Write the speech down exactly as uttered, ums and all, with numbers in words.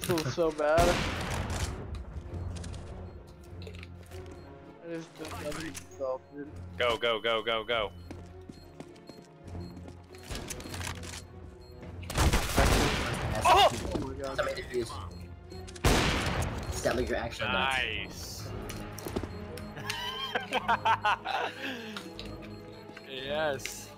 feels so bad. I just defended myself, dude. Go, go, go, go, go. Oh! Oh my god. Somebody defuse. Is that like your actual nuts? Nice. Yes.